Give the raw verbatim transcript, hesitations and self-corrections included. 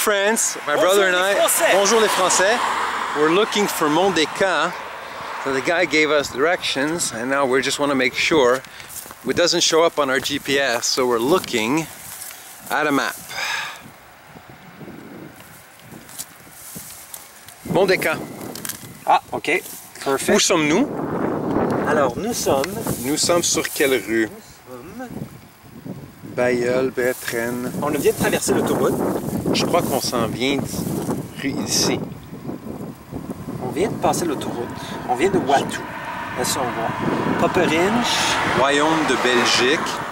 friends, my Bonjour brother and les I. Français. Bonjour les Français. We're looking for Mont des Cas. So the guy gave us directions, and now we just want to make sure it doesn't show up on our G P S. So we're looking at a map. Mont des Cas. Ah, ok. Perfect. Où sommes-nous? Alors, nous sommes... Nous sommes sur quelle rue? Nous sommes... Bailleul, Bétrenne. On vient de traverser l'autoroute. Je crois qu'on s'en vient rue ici. On vient de passer l'autoroute. On vient de Watou. Laissons voir. Popperinch. Royaume de Belgique.